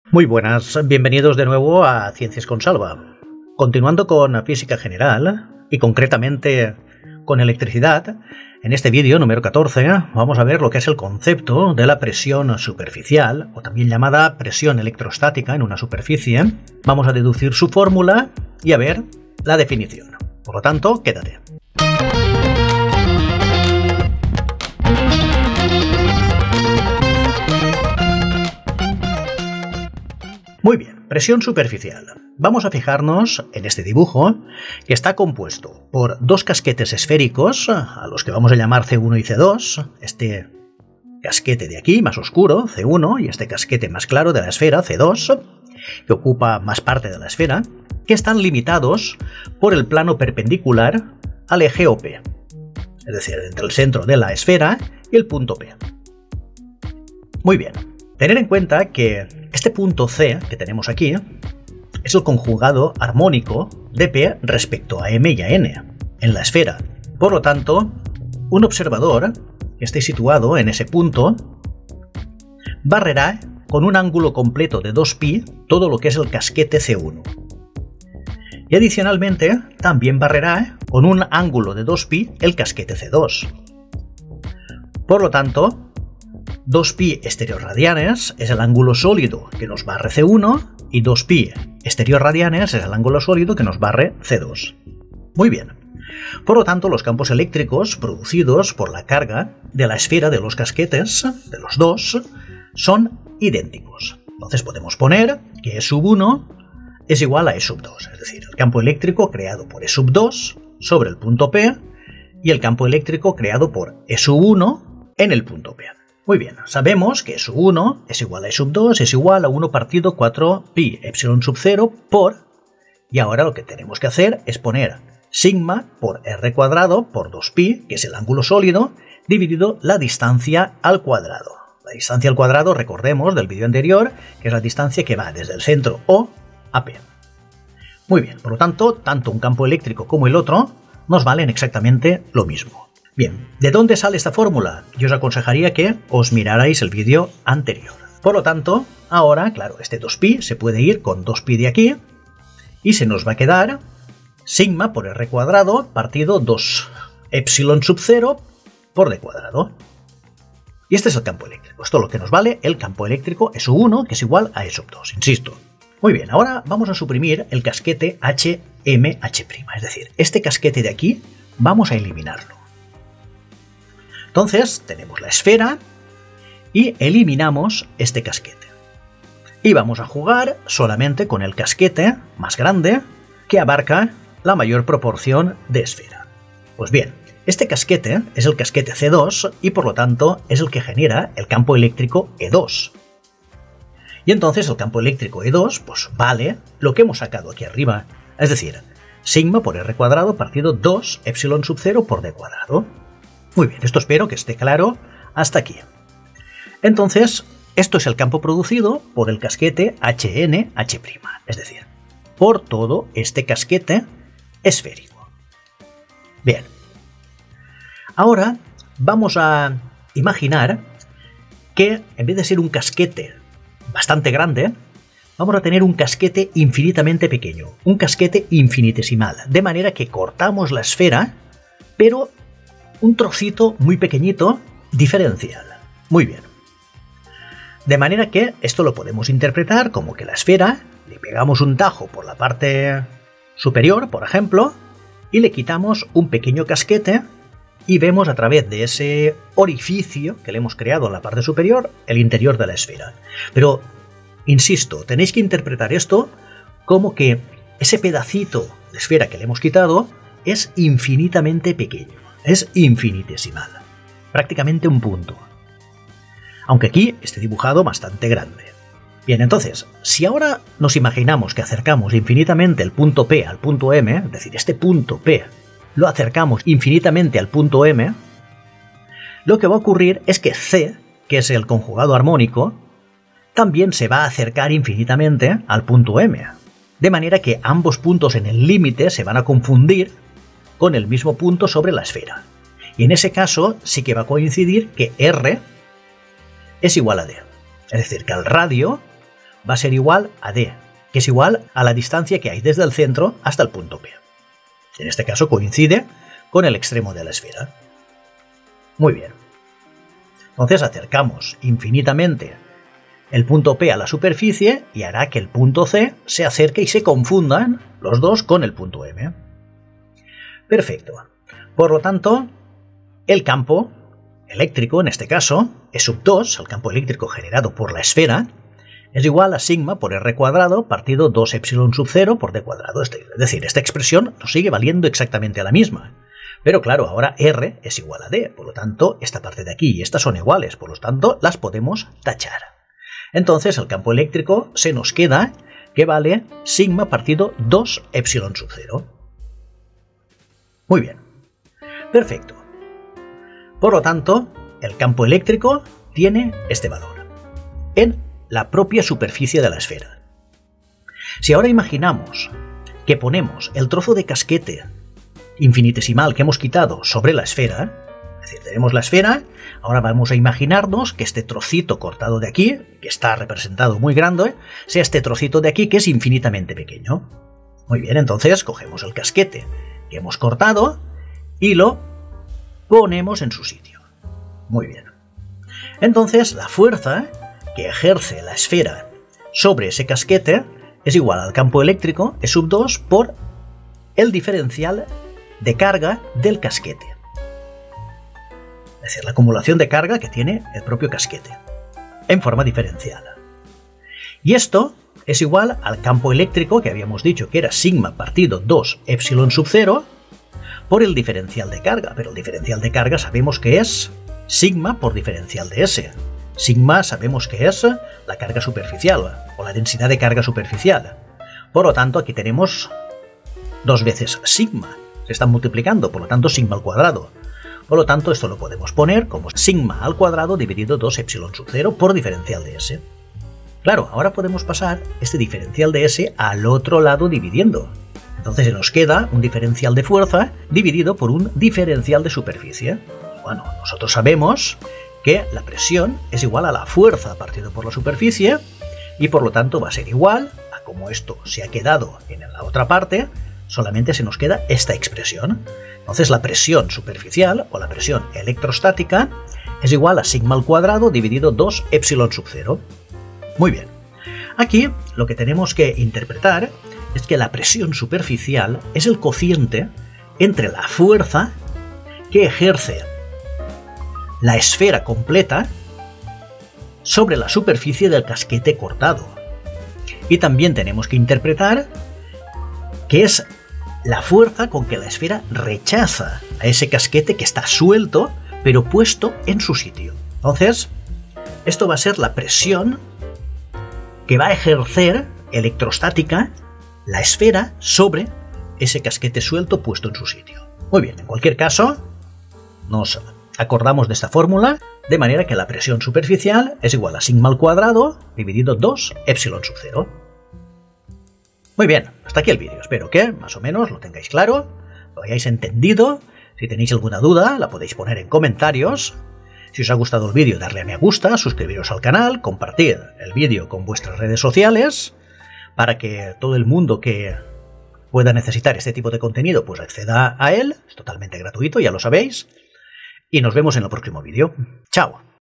Muy buenas, bienvenidos de nuevo a Ciencias con Salva. Continuando con física general y concretamente con electricidad, en este vídeo número 14 vamos a ver lo que es el concepto de la presión superficial, o también llamada presión electrostática en una superficie. Vamos a deducir su fórmula y a ver la definición. Por lo tanto, quédate. Muy bien, presión superficial. Vamos a fijarnos en este dibujo, que está compuesto por dos casquetes esféricos, a los que vamos a llamar C1 y C2, este casquete de aquí, más oscuro, C1, y este casquete más claro de la esfera, C2, que ocupa más parte de la esfera, que están limitados por el plano perpendicular al eje OP, es decir, entre el centro de la esfera y el punto P. Muy bien. Tener en cuenta que este punto C que tenemos aquí es el conjugado armónico de P respecto a M y a N en la esfera. Por lo tanto, un observador que esté situado en ese punto barrerá con un ángulo completo de 2π todo lo que es el casquete C1. Y adicionalmente también barrerá con un ángulo de 2π el casquete C2. Por lo tanto, 2π estereoradianes es el ángulo sólido que nos barre C1 y 2π estereoradianes es el ángulo sólido que nos barre C2. Muy bien. Por lo tanto, los campos eléctricos producidos por la carga de la esfera de los casquetes, de los dos, son idénticos. Entonces podemos poner que E1 es igual a E2, es decir, el campo eléctrico creado por E2 sobre el punto P y el campo eléctrico creado por E1 en el punto P. Muy bien, sabemos que E1 es igual a E2 es igual a 1 partido 4π epsilon sub 0 por, y ahora lo que tenemos que hacer es poner sigma por r cuadrado por 2π, que es el ángulo sólido, dividido la distancia al cuadrado. La distancia al cuadrado, recordemos del vídeo anterior, que es la distancia que va desde el centro O a P. Muy bien, por lo tanto un campo eléctrico como el otro nos valen exactamente lo mismo. Bien, ¿de dónde sale esta fórmula? Yo os aconsejaría que os mirarais el vídeo anterior. Por lo tanto, ahora, claro, este 2π se puede ir con 2π de aquí y se nos va a quedar sigma por r cuadrado partido 2 epsilon sub 0 por d cuadrado. Y este es el campo eléctrico. Esto es lo que nos vale el campo eléctrico E1, que es igual a E2, insisto. Muy bien, ahora vamos a suprimir el casquete HMH', es decir, este casquete de aquí vamos a eliminarlo. Entonces tenemos la esfera y eliminamos este casquete. Y vamos a jugar solamente con el casquete más grande que abarca la mayor proporción de esfera. Pues bien, este casquete es el casquete C2 y por lo tanto es el que genera el campo eléctrico E2. Y entonces el campo eléctrico E2 pues vale lo que hemos sacado aquí arriba, es decir, sigma por r cuadrado partido 2 epsilon sub 0 por d cuadrado. Muy bien, esto espero que esté claro hasta aquí. Entonces, esto es el campo producido por el casquete HNH', es decir, por todo este casquete esférico. Bien. Ahora vamos a imaginar que en vez de ser un casquete bastante grande, vamos a tener un casquete infinitamente pequeño, un casquete infinitesimal, de manera que cortamos la esfera, pero un trocito muy pequeñito diferencial. Muy bien. De manera que esto lo podemos interpretar como que la esfera le pegamos un tajo por la parte superior, por ejemplo, y le quitamos un pequeño casquete y vemos a través de ese orificio que le hemos creado en la parte superior el interior de la esfera. Pero, insisto, tenéis que interpretar esto como que ese pedacito de esfera que le hemos quitado es infinitamente pequeño. Es infinitesimal, prácticamente un punto. Aunque aquí esté dibujado bastante grande. Bien, entonces, si ahora nos imaginamos que acercamos infinitamente el punto P al punto M, es decir, este punto P lo acercamos infinitamente al punto M, lo que va a ocurrir es que C, que es el conjugado armónico, también se va a acercar infinitamente al punto M. De manera que ambos puntos en el límite se van a confundir con el mismo punto sobre la esfera. Y en ese caso sí que va a coincidir que R es igual a D. Es decir, que al radio va a ser igual a d, que es igual a la distancia que hay desde el centro hasta el punto P. En este caso coincide con el extremo de la esfera. Muy bien. Entonces acercamos infinitamente el punto P a la superficie y hará que el punto C se acerque y se confundan los dos con el punto M. Perfecto. Por lo tanto, el campo eléctrico, en este caso, E sub 2, el campo eléctrico generado por la esfera, es igual a sigma por R cuadrado partido 2 epsilon sub 0 por D cuadrado. Es decir, esta expresión nos sigue valiendo exactamente a la misma. Pero claro, ahora R es igual a D, por lo tanto, esta parte de aquí y estas son iguales, por lo tanto, las podemos tachar. Entonces, el campo eléctrico se nos queda que vale sigma partido 2 epsilon sub 0. Muy bien. Perfecto. Por lo tanto, el campo eléctrico tiene este valor en la propia superficie de la esfera. Si ahora imaginamos que ponemos el trozo de casquete infinitesimal que hemos quitado sobre la esfera, es decir, tenemos la esfera, ahora vamos a imaginarnos que este trocito cortado de aquí, que está representado muy grande, sea este trocito de aquí que es infinitamente pequeño. Muy bien, entonces cogemos el casquete que hemos cortado y lo ponemos en su sitio. Muy bien. Entonces la fuerza que ejerce la esfera sobre ese casquete es igual al campo eléctrico E sub 2 por el diferencial de carga del casquete. Es decir, la acumulación de carga que tiene el propio casquete, en forma diferencial. Y esto es igual al campo eléctrico que habíamos dicho que era sigma partido 2 epsilon sub 0 por el diferencial de carga, pero el diferencial de carga sabemos que es sigma por diferencial de S. Sigma sabemos que es la carga superficial, o la densidad de carga superficial. Por lo tanto, aquí tenemos dos veces sigma. Se están multiplicando, por lo tanto, sigma al cuadrado. Por lo tanto, esto lo podemos poner como sigma al cuadrado dividido 2 epsilon sub 0 por diferencial de S. Claro, ahora podemos pasar este diferencial de S al otro lado dividiendo. Entonces se nos queda un diferencial de fuerza dividido por un diferencial de superficie. Bueno, nosotros sabemos que la presión es igual a la fuerza partido por la superficie y por lo tanto va a ser igual a como esto se ha quedado en la otra parte, solamente se nos queda esta expresión. Entonces la presión superficial o la presión electrostática es igual a sigma al cuadrado dividido 2 epsilon sub 0. Muy bien. Aquí lo que tenemos que interpretar es que la presión superficial es el cociente entre la fuerza que ejerce la esfera completa sobre la superficie del casquete cortado. Y también tenemos que interpretar que es la fuerza con que la esfera rechaza a ese casquete que está suelto, pero puesto en su sitio. Entonces, esto va a ser la presión que va a ejercer electrostática la esfera sobre ese casquete suelto puesto en su sitio. Muy bien, en cualquier caso, nos acordamos de esta fórmula, de manera que la presión superficial es igual a sigma al cuadrado dividido 2 epsilon sub 0. Muy bien, hasta aquí el vídeo. Espero que más o menos lo tengáis claro, lo hayáis entendido. Si tenéis alguna duda, la podéis poner en comentarios. Si os ha gustado el vídeo, darle a me gusta, suscribiros al canal, compartir el vídeo con vuestras redes sociales, para que todo el mundo que pueda necesitar este tipo de contenido pues acceda a él. Es totalmente gratuito, ya lo sabéis. Y nos vemos en el próximo vídeo. ¡Chao!